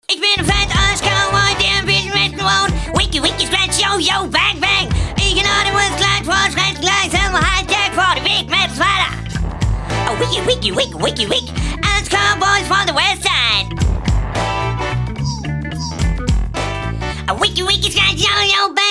Ich bin ein fett Arsch Cowboy, der im wilden Westen wohnt. Wiki, wiki, scratch, yo, yo, bang, bang. Ich genau den Wurst gleich vor, schrecklich gleich, selber Hightech vor den Weg, mit uns weiter. Oh, wiki, wiki, wiki, wiki, wiki. Als Cowboys von der Westside. Oh, wiki, wiki, scratch, yo, yo, bang.